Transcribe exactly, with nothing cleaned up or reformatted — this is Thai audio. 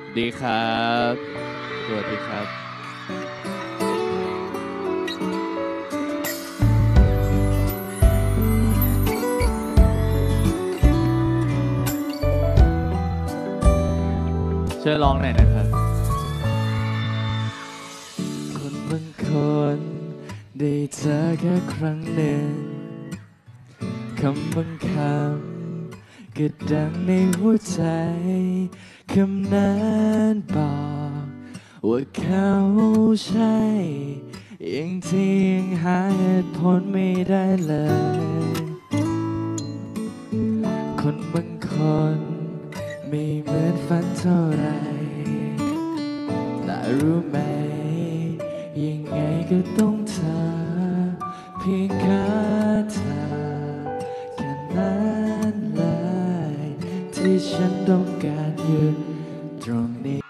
ดีครับสวัสดีครับช่วยร้องหน่อยนะครับคนบางคนได้เจอแค่ครั้งหนึ่งคำบางคำก็ดังในหัวใจคำนั้นบอกว่าเขาใช่ยังที่ยังหาเหตุผลไม่ได้เลยคนบางคนไม่เหมือนฝันเท่าไรแต่รู้ไหมยังไงก็ต้องเธอเพียงแค่เธอแค่นั้นเลยที่ฉันต้องการอยู่ตรงนี้